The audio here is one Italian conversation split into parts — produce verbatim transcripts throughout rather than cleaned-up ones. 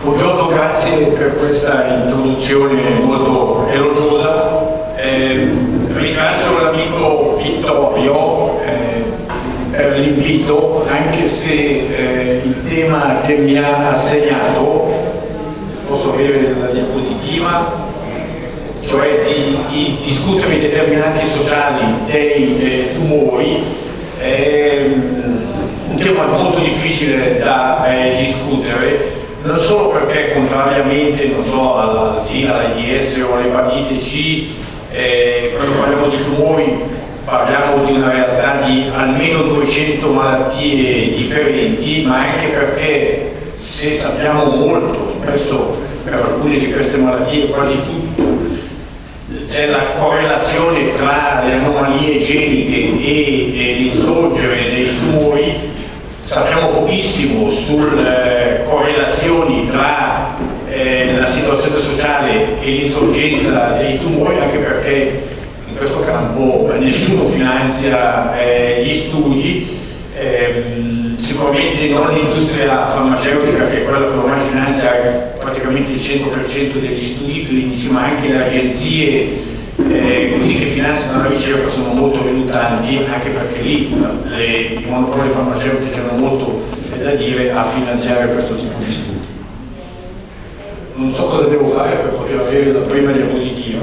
Buongiorno, grazie per questa introduzione molto elogiosa. Eh, ringrazio l'amico Vittorio eh, per l'invito, anche se eh, il tema che mi ha assegnato, posso avere la diapositiva, cioè di, di discutere i determinanti sociali dei eh, tumori, è un tema molto difficile da eh, discutere. Non solo perché, contrariamente non so, alla SIDA, all'AIDS o all'epatite C, eh, quando parliamo di tumori parliamo di una realtà di almeno duecento malattie differenti, ma anche perché, se sappiamo molto, spesso per alcune di queste malattie quasi tutto, della correlazione tra le anomalie geniche e, e l'insorgere dei tumori, sappiamo pochissimo sulle correlazioni tra eh, la situazione sociale e l'insorgenza dei tumori, anche perché in questo campo nessuno finanzia eh, gli studi, ehm, sicuramente non l'industria farmaceutica, che è quella che ormai finanzia praticamente il cento per cento degli studi clinici, ma anche le agenzie Eh, così che finanziano la ricerca sono molto riluttanti, anche perché lì le, i monopoli farmaceutici hanno molto eh, da dire a finanziare questo tipo di studi. Non so cosa devo fare per poter avere la prima diapositiva.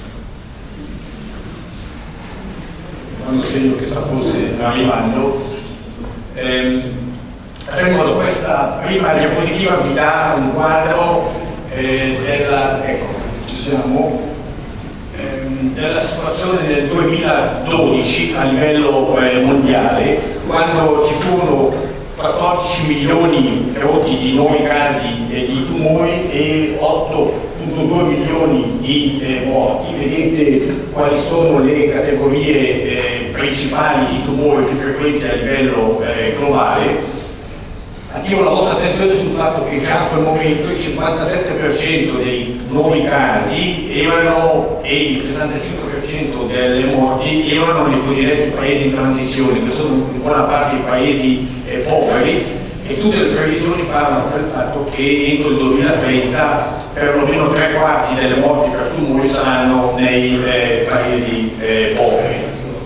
Fanno segno che sta forse arrivando. Eh, in modo, questa prima diapositiva vi dà un quadro eh, della, ecco, ci siamo, della situazione nel duemiladodici a livello eh, mondiale, quando ci furono quattordici milioni rotti di nuovi casi eh, di tumori e otto virgola due milioni di eh, morti. Vedete quali sono le categorie eh, principali di tumore più frequenti a livello eh, globale. Attiro la vostra attenzione sul fatto che già a quel momento il cinquantasette per cento dei nuovi casi erano, e il sessantacinque per cento delle morti erano nei cosiddetti paesi in transizione, che sono in buona parte i paesi eh, poveri, e tutte le previsioni parlano del fatto che entro il duemilatrenta perlomeno tre quarti delle morti per tumori saranno nei eh, paesi eh, poveri.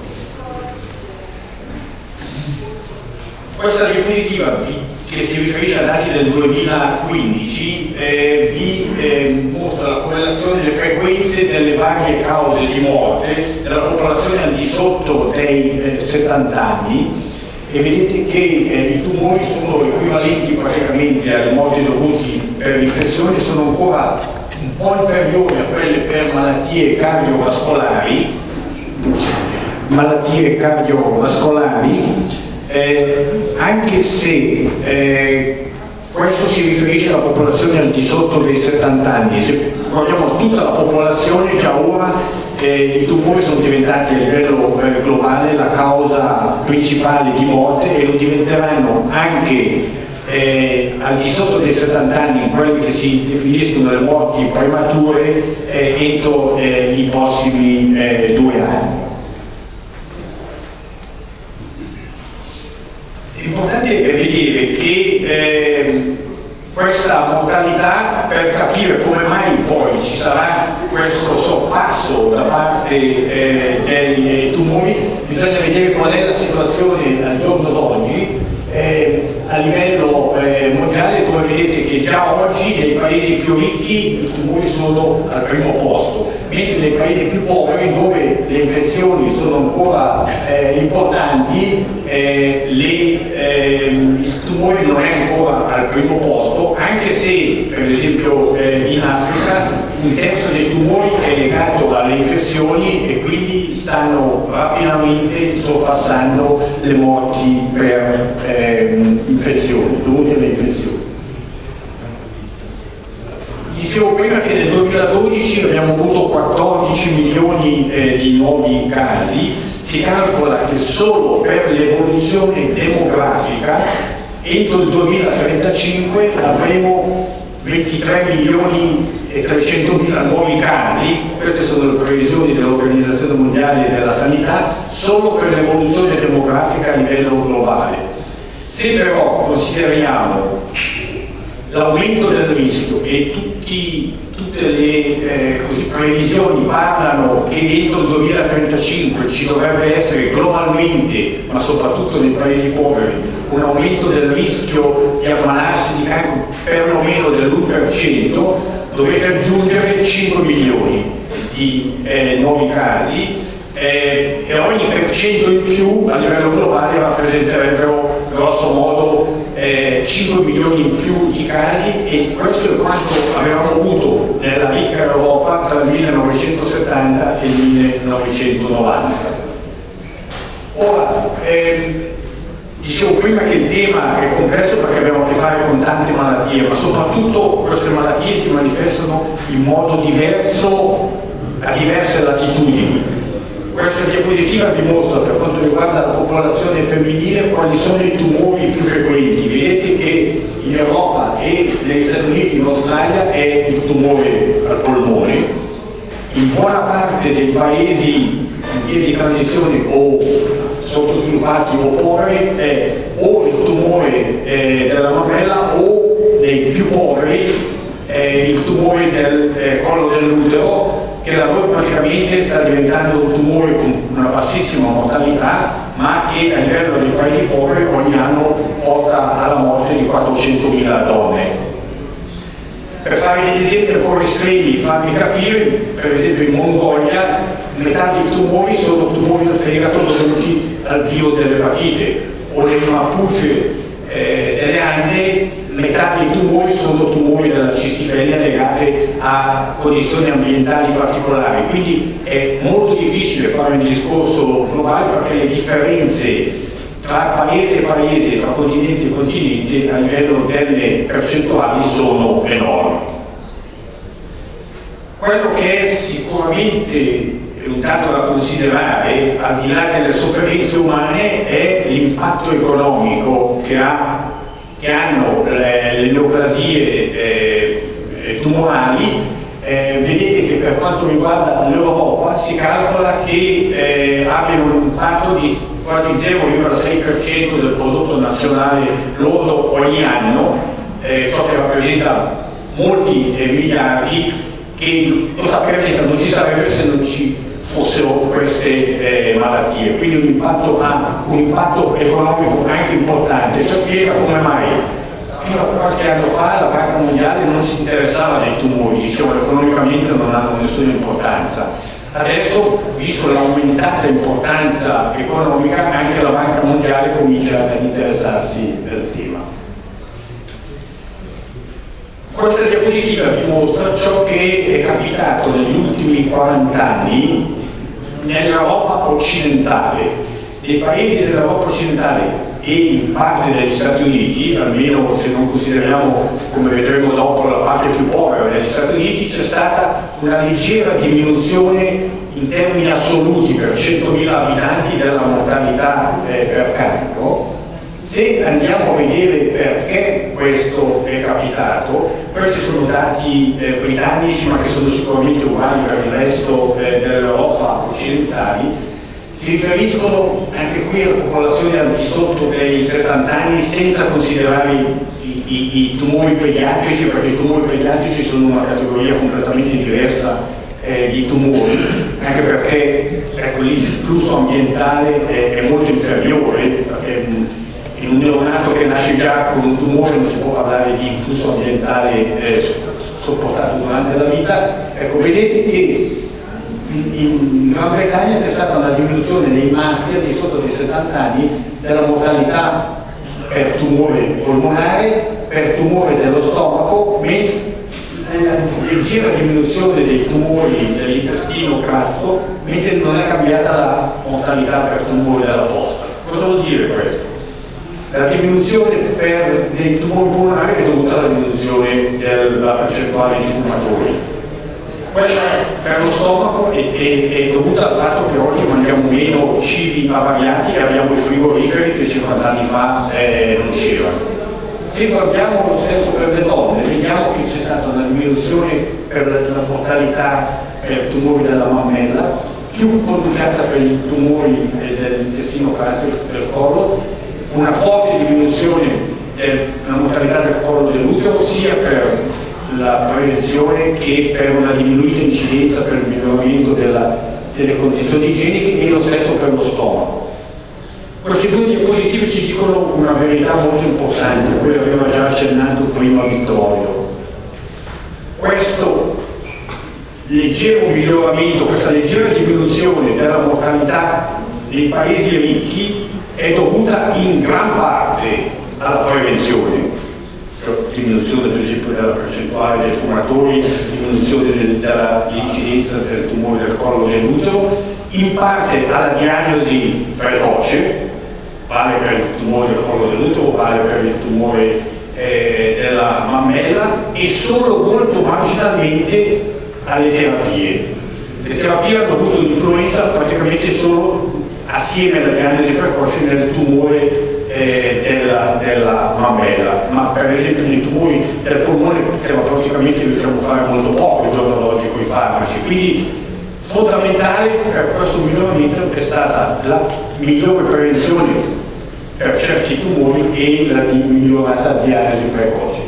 Questa diapositiva vi che si riferisce a dati del duemilaquindici, eh, vi eh, mostra la correlazione delle frequenze delle varie cause di morte della popolazione al di sotto dei eh, settanta anni, e vedete che eh, i tumori sono equivalenti praticamente alle morti dovute per infezioni, sono ancora un po' inferiori a quelle per malattie cardiovascolari, malattie cardiovascolari. Eh, anche se eh, questo si riferisce alla popolazione al di sotto dei settanta anni, se guardiamo tutta la popolazione, già ora eh, i tumori sono diventati a livello eh, globale la causa principale di morte, e lo diventeranno anche eh, al di sotto dei settanta anni, in quelle che si definiscono le morti premature, eh, entro eh, i prossimi eh, due anni. L'importante è vedere che eh, questa mortalità, per capire come mai poi ci sarà questo sorpasso da parte eh, dei tumori, bisogna vedere qual è la situazione al giorno d'oggi eh, a livello eh, mondiale, dove vedete che già oggi nei paesi più ricchi i tumori sono al primo posto, mentre nei paesi più poveri, dove le infezioni sono ancora eh, importanti, eh, le, eh, il tumore non è ancora al primo posto, anche se per esempio eh, in Africa un terzo dei tumori è legato alle infezioni, e quindi stanno rapidamente sorpassando le morti per eh, infezioni, dovute alle infezioni. Dicevo prima che nel duemiladodici abbiamo avuto quattordici milioni eh, di nuovi casi. Si calcola che solo per l'evoluzione demografica entro il duemilatrentacinque avremo ventitré milioni e trecentomila nuovi casi. Queste sono le previsioni dell'Organizzazione Mondiale della Sanità solo per l'evoluzione demografica a livello globale. Se però consideriamo l'aumento del rischio e tutti, tutte le eh, così, previsioni parlano che entro il duemilatrentacinque ci dovrebbe essere globalmente, ma soprattutto nei paesi poveri, un aumento del rischio di ammalarsi di cancro perlomeno dell'uno per cento, dovete aggiungere cinque milioni di eh, nuovi casi eh, e ogni per cento in più a livello globale rappresenterebbero grosso modo eh, cinque milioni in più di casi, e questo è quanto avevamo avuto nella ricca Europa tra il millenovecentosettanta e il millenovecentonovanta. Ora, ehm, dicevo prima che il tema è complesso perché abbiamo a che fare con tante malattie, ma soprattutto queste malattie si manifestano in modo diverso a diverse latitudini. Questa diapositiva dimostra, per quanto riguarda la popolazione femminile, quali sono i tumori più frequenti. Vedete che in Europa e negli Stati Uniti, in Australia, è il tumore al polmone. In buona parte dei paesi in via di transizione o sottosviluppati o poveri è o il tumore eh, della mammella o, nei più poveri, eh, il tumore del eh, collo dell'utero, che da noi praticamente sta diventando un tumore con una bassissima mortalità, ma che a livello dei paesi poveri ogni anno porta alla morte di quattrocentomila donne. Per fare degli esempi ancora estremi, farvi capire, per esempio in Mongolia metà dei tumori sono tumori al fegato dovuti al virus dell'epatite, o nel Mapuche eh, delle Ande metà dei tumori sono tumori della cistifellea legate a condizioni ambientali particolari, quindi è molto difficile fare un discorso globale perché le differenze tra paese e paese, tra continente e continente a livello delle percentuali sono enormi. Quello che è sicuramente un dato da considerare, al di là delle sofferenze umane, è l'impatto economico che ha che hanno le, le neoplasie eh, tumorali. Eh, vedete che per quanto riguarda l'Europa si calcola che eh, abbiano un impatto di quasi zero virgola sei per cento del prodotto nazionale lordo ogni anno, eh, ciò che rappresenta molti eh, miliardi, che questa perdita non ci sarebbe se non ci fossero queste eh, malattie, quindi un impatto, ha un impatto economico anche importante. Ciò spiega come mai fino a qualche anno fa la Banca Mondiale non si interessava dei tumori, diceva economicamente non hanno nessuna importanza. Adesso, visto l'aumentata importanza economica, anche la Banca Mondiale comincia ad interessarsi del tema. Questa diapositiva dimostra ciò che è capitato negli ultimi quaranta anni nell'Europa occidentale. Nei paesi dell'Europa occidentale e in parte degli Stati Uniti, almeno se non consideriamo, come vedremo dopo, la parte più povera degli Stati Uniti, c'è stata una leggera diminuzione in termini assoluti per centomila abitanti della mortalità eh, per cancro. Se andiamo a vedere perché questo è capitato, questi sono dati eh, britannici ma che sono sicuramente uguali per il resto eh, dell'Europa occidentali, si riferiscono anche qui alla popolazione al di sotto dei settanta anni senza considerare i, i, i tumori pediatrici, perché i tumori pediatrici sono una categoria completamente diversa eh, di tumori, anche perché ecco, lì il flusso ambientale è, è molto inferiore, perché in un neonato che nasce già con un tumore non si può parlare di flusso ambientale eh, sopportato durante la vita. Ecco, vedete che in Gran Bretagna c'è stata una diminuzione nei maschi al di sotto dei settanta anni della mortalità per tumore polmonare, per tumore dello stomaco, mentre una leggera diminuzione dei tumori dell'intestino grasso, mentre non è cambiata la mortalità per tumore della prostata. Cosa vuol dire questo? La diminuzione per dei tumori polmonari è dovuta alla diminuzione della percentuale di fumatori. Quella per lo stomaco è, è, è dovuta al fatto che oggi mangiamo meno cibi avariati e abbiamo i frigoriferi che cinquanta anni fa eh, non c'erano. Se guardiamo lo stesso per le donne, vediamo che c'è stata una diminuzione per la mortalità per tumori della mammella, più pronunciata per i tumori dell'intestino grasso del collo, una forte diminuzione della mortalità del collo dell'utero, sia per la prevenzione che per una diminuita incidenza per il miglioramento della, delle condizioni igieniche, e lo stesso per lo stomaco. Queste due diapositive ci dicono una verità molto importante, quello aveva già accennato prima Vittorio. Questo leggero miglioramento, questa leggera diminuzione della mortalità nei paesi ricchi è dovuta in gran parte alla prevenzione, cioè diminuzione per esempio della percentuale dei fumatori, diminuzione del, dell'incidenza del tumore del collo dell'utero, in parte alla diagnosi precoce, vale per il tumore del collo dell'utero, vale per il tumore eh, della mammella, e solo molto marginalmente alle terapie. Le terapie hanno avuto un'influenza praticamente solo assieme alla diagnosi precoce nel tumore eh, della, della mammella, ma per esempio nei tumori del polmone terapeuticamente riusciamo a fare molto poco il giorno d'oggi con i farmaci, quindi fondamentale per questo miglioramento è stata la migliore prevenzione per certi tumori e la migliorata diagnosi precoce.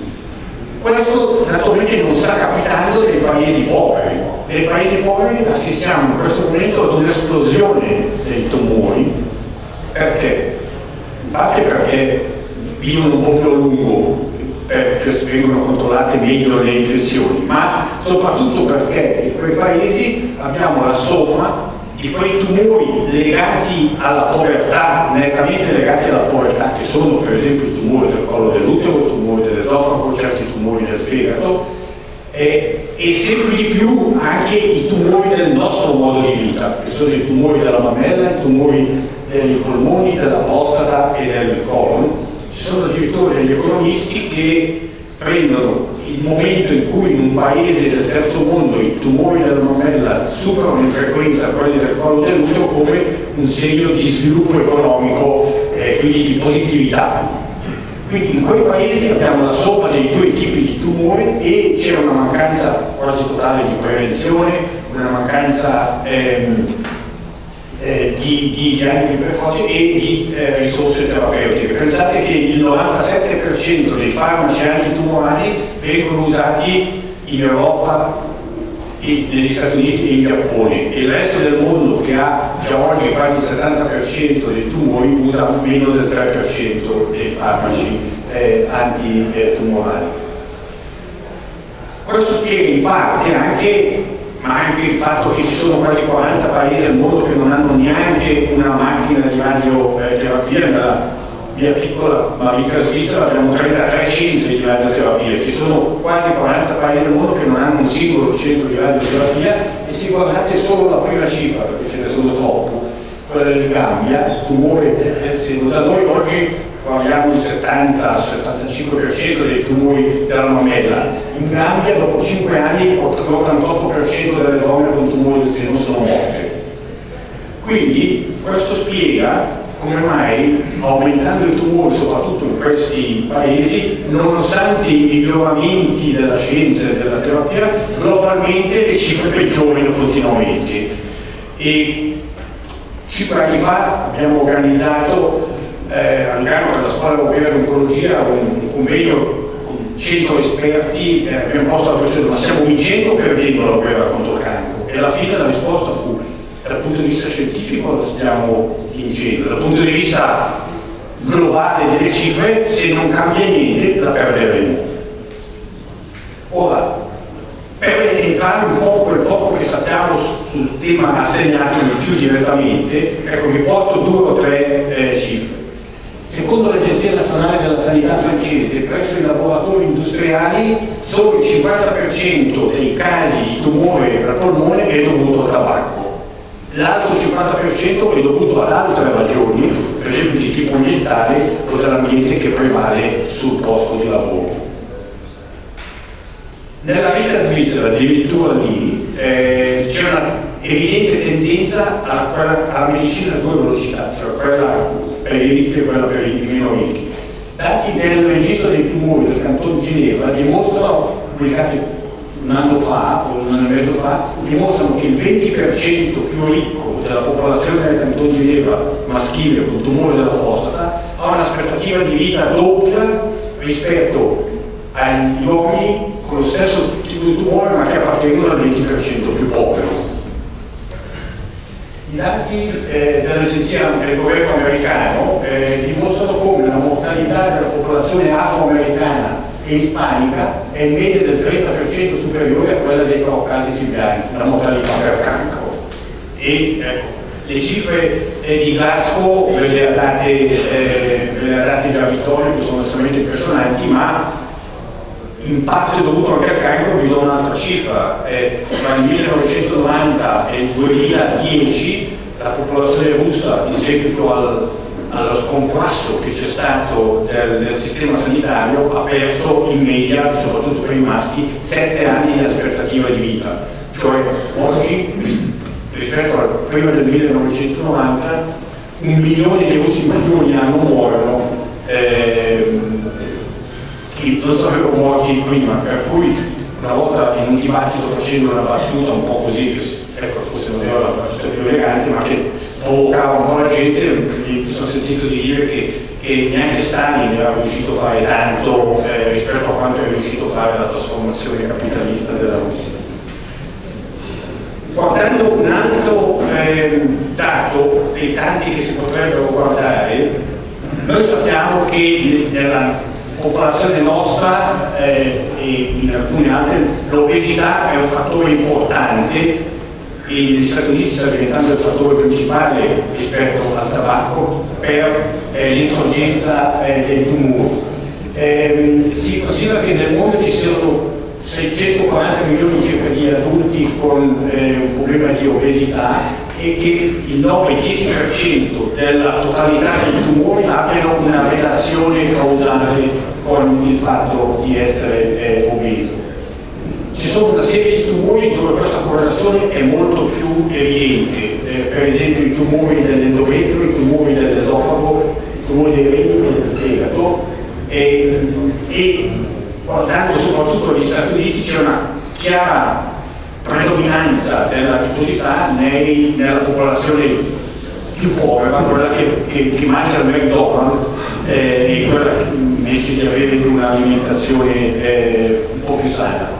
Questo naturalmente non sta capitando nei paesi poveri. Nei paesi poveri assistiamo in questo momento ad un'esplosione dei tumori. Perché? In parte perché vivono un po' più a lungo, perché vengono controllate meglio le infezioni, ma soprattutto perché in quei paesi abbiamo la somma di quei tumori legati alla povertà, nettamente legati alla povertà, che sono per esempio il tumore del collo dell'utero, il tumore dell'esofago, certi tumori del fegato, e, e sempre di più anche i tumori del nostro modo di vita, che sono i tumori della mammella, i tumori dei polmoni, della prostata e del colon. Ci sono addirittura degli economisti che prendono il momento in cui in un paese del terzo mondo i tumori della mammella superano in frequenza quelli del collo dell'utero come un segno di sviluppo economico, eh, quindi di positività. Quindi in quei paesi abbiamo la somma dei due tipi di tumori e c'è una mancanza quasi totale di prevenzione, una mancanza ehm, eh, di, di diagnosi precoci e di eh, risorse terapeutiche. Pensate che il novantasette per cento dei farmaci antitumorali vengono usati in Europa, in, negli Stati Uniti e in Giappone, e il resto del mondo, che ha già oggi quasi il settanta per cento dei tumori, usa meno del tre per cento dei farmaci eh, antitumorali. Questo spiega in parte anche, ma anche il fatto che ci sono quasi quaranta paesi al mondo che non hanno neanche una macchina di radioterapia. Nella mia piccola ma ricca Svizzera abbiamo trentatré centri di radioterapia, ci sono quasi quaranta paesi al mondo che non hanno un singolo centro di radioterapia, e se guardate solo la prima cifra, perché ce ne sono troppo, quella del Gambia, il tumore del seno, da noi oggi parliamo il settanta settantacinque per cento dei tumori della mammella. In Gambia dopo cinque anni l'ottantotto per cento delle donne con tumore del seno sono morte. Quindi questo spiega come mai, aumentando i tumori soprattutto in questi paesi, nonostante i miglioramenti della scienza e della terapia, globalmente le cifre peggiorino continuamente. E cinque anni fa abbiamo organizzato eh, a Lugano, per la Scuola Europea di Oncologia, un, un convegno con cento esperti, eh, abbiamo posto la questione: ma stiamo vincendo o perdendo la guerra contro il cancro? E alla fine la risposta fu: dal punto di vista scientifico la stiamo vincendo, dal punto di vista globale delle cifre, se non cambia niente la perderemo. Ora, per entrare un po' quel poco che sappiamo sul tema assegnato più direttamente, ecco, vi porto due o tre eh, cifre. Secondo l'Agenzia Nazionale della Sanità francese, presso i laboratori industriali solo il cinquanta per cento dei casi di tumore al polmone è dovuto al tabacco. L'altro cinquanta per cento è dovuto ad altre ragioni, per esempio di tipo ambientale o dell'ambiente che prevale sul posto di lavoro. Nella ricca Svizzera, addirittura lì, eh, c'è una evidente tendenza alla, quella, alla medicina a due velocità, cioè quella per i ricchi e quella per i meno ricchi. Dati del registro dei tumori del Canton Ginevra dimostrano, pubblicati un anno fa o un anno e mezzo fa, dimostrano che il venti per cento più ricco della popolazione del Canton Ginevra maschile con tumore della prostata ha un'aspettativa di vita doppia rispetto agli uomini con lo stesso tipo di tumore ma che appartengono al venti per cento più povero. I dati eh, dell'agenzia del governo americano eh, dimostrano come la mortalità della popolazione afroamericana e ispanica è in media del trenta per cento superiore a quella dei caucasici bianchi, la mortalità per cancro. E ecco, le cifre eh, di Glasgow ve le ha date, eh, ve le ha date già Vittorio, che sono estremamente impressionanti, ma impatto dovuto anche al cancro. Vi do un'altra cifra: eh, tra il millenovecentonovanta e il duemiladieci la popolazione russa, in seguito al, allo sconquasso che c'è stato del, del sistema sanitario, ha perso in media, soprattutto per i maschi, sette anni di aspettativa di vita. Cioè oggi, rispetto a prima del millenovecentonovanta, un milione di russi in più ogni anno muoiono, eh, non sapevo morti prima, per cui una volta in un dibattito, facendo una battuta un po' così, ecco, forse non era la battuta più elegante, ma che provocava un po' la gente, mi sono sentito di dire che, che neanche Stalin era riuscito a fare tanto eh, rispetto a quanto è riuscito a fare la trasformazione capitalista della Russia. Guardando un altro eh, dato, dei tanti che si potrebbero guardare, noi sappiamo che nella popolazione nostra eh, e in alcune altre l'obesità è un fattore importante e negli Stati Uniti sta diventando il fattore principale rispetto al tabacco per eh, l'insorgenza eh, dei tumori. Eh, si considera che nel mondo ci siano seicentoquaranta milioni circa di adulti con eh, un problema di obesità e che il nove dieci per cento della totalità dei tumori abbiano una relazione causale con il fatto di essere eh, obeso. Ci sono una serie di tumori dove questa correlazione è molto più evidente, eh, per esempio i tumori dell'endometrio, i tumori dell'esofago, i tumori dei reni e del fegato, e, e guardando soprattutto negli Stati Uniti c'è una chiara predominanza della adiposità nei, nella popolazione più povera, quella che, che, che mangia il McDonald's eh, e quella che invece di avere un'alimentazione eh, un po' più sana.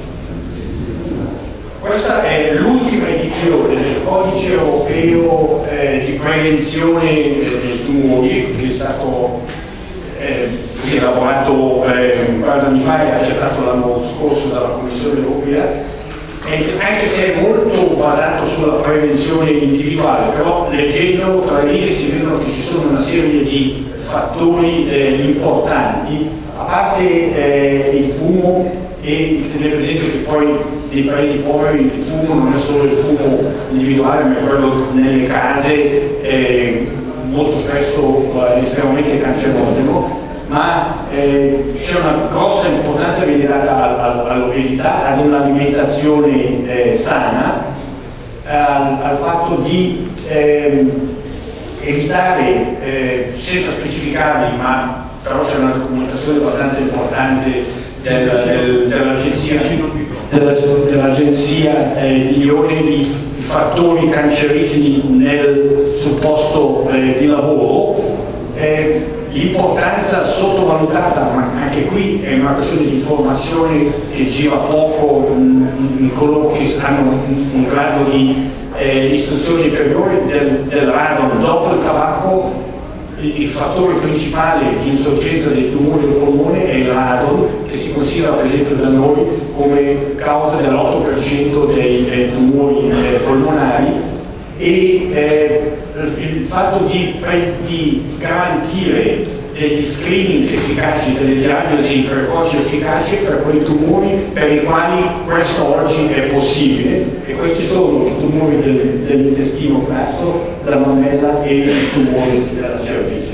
Questa è l'ultima edizione del codice europeo eh, di prevenzione eh, dei tumori, che è stato eh, elaborato eh, un paio di anni fa e accettato l'anno scorso dalla Commissione europea. E anche se è molto basato sulla prevenzione individuale, però leggendolo tra le righe si vedono che ci sono una serie di fattori eh, importanti, a parte eh, il fumo, e il tenere presente che poi nei paesi poveri il fumo non è solo il fumo individuale, ma è quello nelle case, eh, molto spesso eh, estremamente cancerogeno, ma eh, c'è una grossa importanza che viene data all'obesità, ad un'alimentazione eh, sana, al, al fatto di eh, evitare, eh, senza specificarli, ma però c'è una documentazione abbastanza importante del, del, dell'agenzia della, dell'agenzia eh, di Lione, i, i fattori cancerigeni nel, sul posto eh, di lavoro. Eh, L'importanza sottovalutata, ma anche qui è una questione di informazione che gira poco in coloro che hanno un, un grado di eh, istruzione inferiore, del, del radon dopo il tabacco. Il, il fattore principale di insorgenza dei tumori del polmone è il radon, che si considera per esempio da noi come causa dell'otto per cento dei eh, tumori eh, polmonari. E eh, il fatto di, di garantire degli screening efficaci, delle diagnosi precoci efficaci per quei tumori per i quali questo oggi è possibile, e questi sono i tumori del, dell'intestino grasso, della mammella e i tumori della cervice.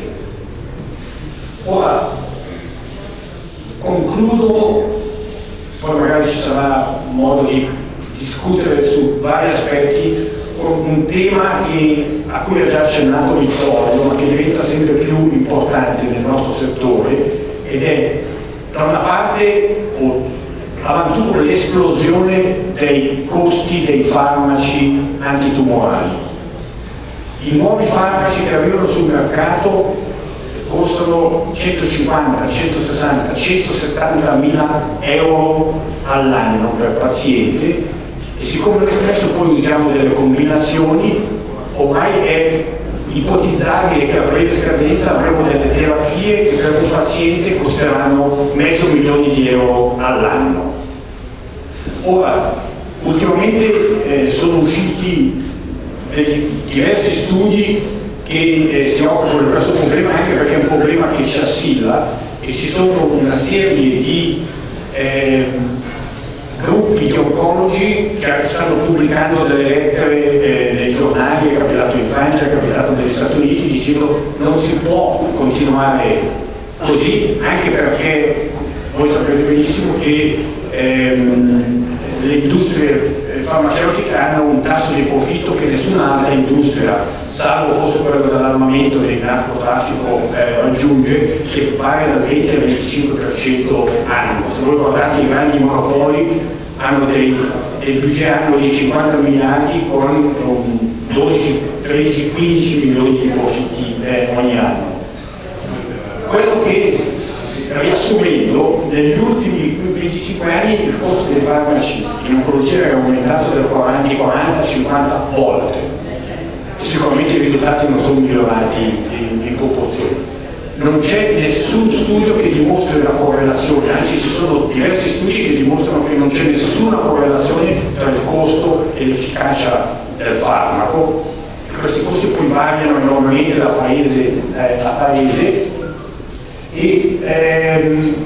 Ora concludo, poi magari ci sarà modo di discutere su vari aspetti, con un tema che, a cui ha già accennato Vittorio, ma che diventa sempre più importante nel nostro settore, ed è da una parte oh, avanti l'esplosione dei costi dei farmaci antitumorali. I nuovi farmaci che arrivano sul mercato costano centocinquanta, centosessanta, centosettantamila euro all'anno per paziente, e siccome noi spesso poi usiamo delle combinazioni, ormai è ipotizzabile che a breve scadenza avremo delle terapie che per un paziente costeranno mezzo milione di euro all'anno. Ora, ultimamente eh, sono usciti degli diversi studi che eh, si occupano di questo problema, anche perché è un problema che ci assilla, e ci sono una serie di eh, gruppi di oncologi che stanno pubblicando delle lettere eh, nei giornali, è capitato in Francia, è capitato negli Stati Uniti, dicendo non si può continuare così, anche perché voi sapete benissimo che ehm, le industrie farmaceutiche hanno un tasso di profitto che nessun'altra industria, salvo forse quello dell'armamento e del narcotraffico, eh, raggiunge, che varia dal venti al venticinque per cento annuo. Se voi guardate i grandi monopoli hanno dei, dei budget annui di cinquanta miliardi con um, dodici, tredici, quindici milioni di profitti eh, ogni anno. Quello che, riassumendo, negli ultimi venticinque anni il costo dei farmaci in oncologia è aumentato del quaranta cinquanta volte, e sicuramente i risultati non sono migliorati in, in proporzione. Non c'è nessun studio che dimostri una correlazione, anzi ci sono diversi studi che dimostrano che non c'è nessuna correlazione tra il costo e l'efficacia del farmaco. Questi costi poi variano enormemente da paese eh, a paese, e ehm,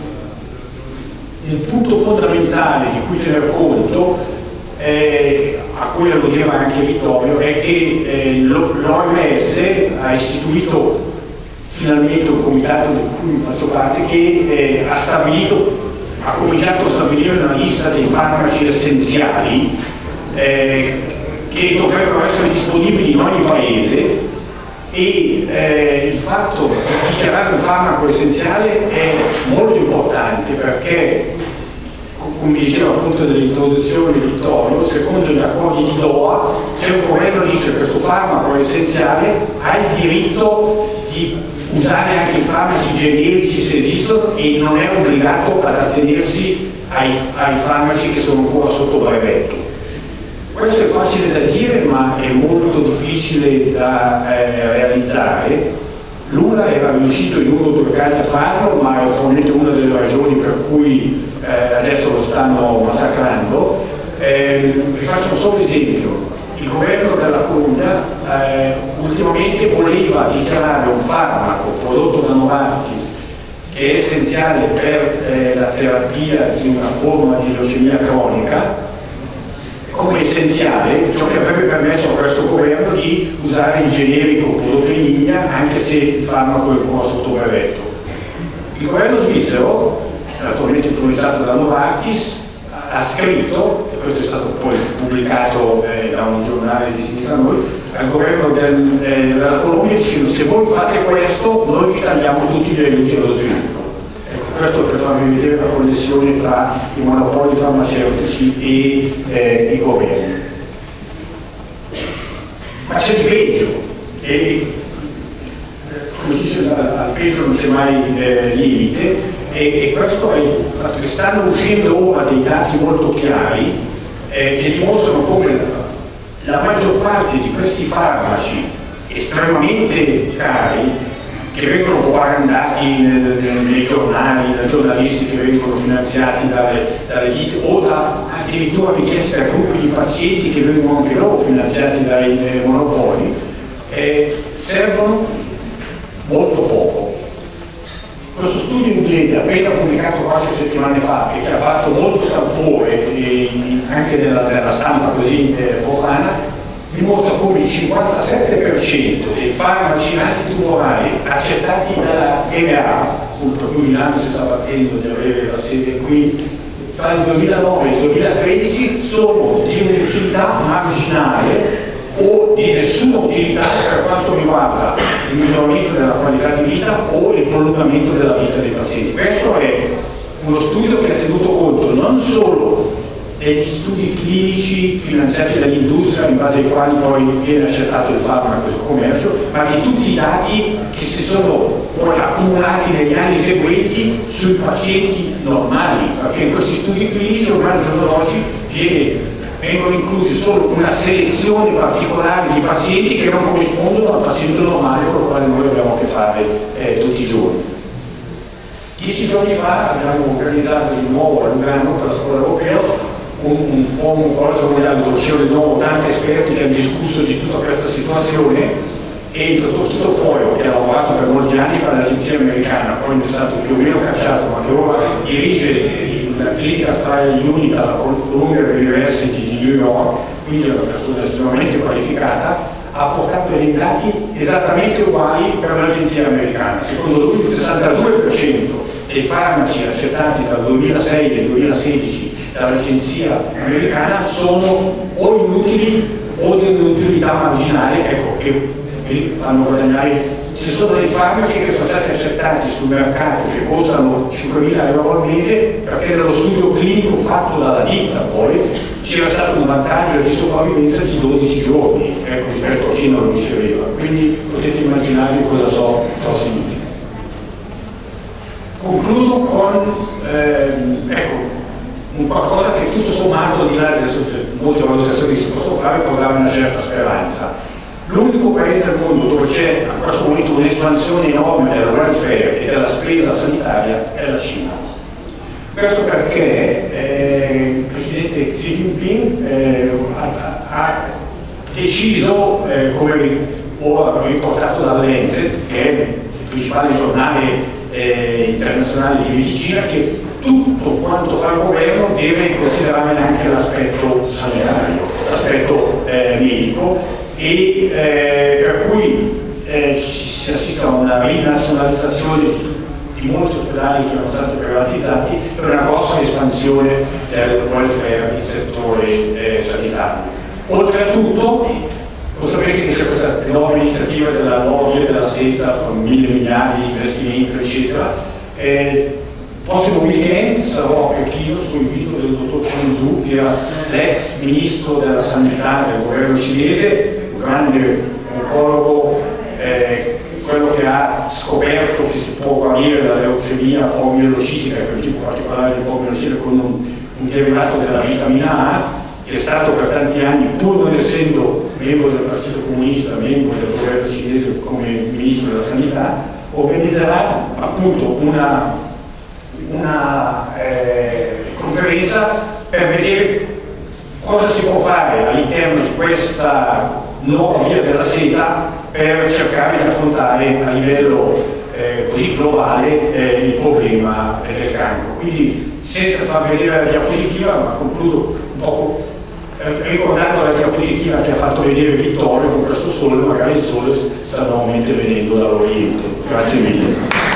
il punto fondamentale di cui tener conto, eh, a cui alludeva anche Vittorio, è che eh, l'O M S ha istituito finalmente un comitato di cui faccio parte, che eh, ha stabilito, ha cominciato a stabilire una lista dei farmaci essenziali eh, che dovrebbero essere disponibili in ogni paese, e eh, il fatto di dichiarare un farmaco essenziale è molto importante perché, come diceva appunto nell'introduzione di Vittorio, secondo gli accordi di Doha, se un governo dice che questo farmaco è essenziale, ha il diritto di usare anche i farmaci generici se esistono, e non è obbligato ad attenersi ai, ai farmaci che sono ancora sotto brevetto. Questo è facile da dire, ma è molto difficile da eh, realizzare. L'U N A era riuscito in uno o due casi a farlo, ma è probabilmente una delle ragioni per cui eh, adesso lo stanno massacrando. Eh, vi faccio un solo esempio. Il governo della Colombia eh, ultimamente voleva dichiarare un farmaco prodotto da Novartis, che è essenziale per eh, la terapia di una forma di leucemia cronica, come essenziale, ciò che avrebbe permesso a questo governo di usare il generico prodotto in India anche se il farmaco è ancora sotto brevetto. Il governo svizzero, attualmente influenzato da Novartis, ha scritto, e questo è stato poi pubblicato eh, da un giornale di sinistra a noi, al governo del, eh, della Colombia, dicendo: se voi fate questo noi vi tagliamo tutti gli aiuti allo sviluppo. Questo per farvi vedere la connessione tra i monopoli farmaceutici e eh, i governi. Ma c'è di peggio, e come si dice, al peggio non c'è mai eh, limite, e, e questo è il fatto che stanno uscendo ora dei dati molto chiari eh, che dimostrano come la maggior parte di questi farmaci estremamente cari, che vengono propagandati nei giornali, da giornalisti che vengono finanziati dalle, dalle ditte, o da addirittura richieste da gruppi di pazienti che vengono anche loro finanziati dai eh, monopoli, eh, servono molto poco. Questo studio inglese, appena pubblicato qualche settimana fa e che ha fatto molto scalpore eh, anche nella, nella stampa così eh, profana, dimostra come il cinquantasette per cento dei farmaci antitumorali accettati dalla E M A, per cui Milano si sta battendo di avere la sede qui, tra il duemilanove e il duemilatredici sono di un'utilità marginale o di nessuna utilità per quanto riguarda il miglioramento della qualità di vita o il prolungamento della vita dei pazienti. Questo è uno studio che ha tenuto conto non solo degli studi clinici finanziati dall'industria in base ai quali poi viene accettato il farmaco sul commercio, ma di tutti i dati che si sono poi accumulati negli anni seguenti sui pazienti normali, perché in questi studi clinici ormai al giorno d'oggi viene vengono inclusi solo una selezione particolare di pazienti che non corrispondono al paziente normale con il quale noi abbiamo a che fare eh, tutti i giorni. Dieci giorni fa abbiamo organizzato di nuovo a Lugano per la scuola europea un, un forum, un colloquio mondiale dove c'erano di nuovo tanti esperti che hanno discusso di tutta questa situazione, e il dottor Tito Foio, che ha lavorato per molti anni per l'agenzia americana, poi è stato più o meno cacciato, ma che ora dirige la Clinical Trial Unit alla Columbia University di New York, quindi è una persona estremamente qualificata, ha portato dei dati esattamente uguali per l'agenzia americana. Secondo lui il sessantadue per cento dei farmaci accettati tra il duemilasei e il duemilasedici dall'agenzia americana sono o inutili o di un'utilità marginale, ecco, che fanno guadagnare. Ci sono dei farmaci che sono stati accettati sul mercato che costano cinquemila euro al mese perché nello studio clinico fatto dalla ditta poi c'era stato un vantaggio di sopravvivenza di dodici giorni, ecco, rispetto a chi non lo riceveva. Quindi potete immaginare cosa so, ciò significa. Concludo con ehm, ecco, un qualcosa che tutto sommato, al di là di molte valutazioni che si possono fare, può dare una certa speranza. L'unico paese al mondo dove c'è a questo momento un'espansione enorme del welfare e della spesa sanitaria è la Cina. Questo perché eh, il presidente Xi Jinping eh, ha, ha deciso, eh, come ora riportato da Lancet, che è il principale giornale eh, internazionale di medicina, che tutto quanto fa il governo deve considerare anche l'aspetto sanitario, l'aspetto eh, medico, e eh, per cui eh, si assiste a una rinazionalizzazione di, di molti ospedali che erano stati privatizzati e una grossa espansione del welfare nel settore eh, sanitario. Oltretutto, lo sapete che c'è questa enorme iniziativa della lobby e della seta con mille miliardi di investimenti, eccetera. Eh, prossimo weekend sarò a Pechino sul invito del dottor Chen Zhu, che era l'ex ministro della sanità del governo cinese, grande oncologo, eh, quello che ha scoperto che si può guarire dalla leucemia polimielocitica, che è un tipo particolare di polimielocitica con un, un derivato della vitamina A, che è stato per tanti anni, pur non essendo membro del Partito Comunista, membro del governo cinese come ministro della sanità, organizzerà appunto una, una eh, conferenza per vedere cosa si può fare all'interno di questa nuova via della seta per cercare di affrontare a livello eh, così globale eh, il problema eh, del cancro. Quindi, senza far vedere la diapositiva, ma concludo un poco eh, ricordando la diapositiva che ha fatto vedere Vittorio con questo sole, magari il sole sta nuovamente venendo dall'Oriente. Grazie mille.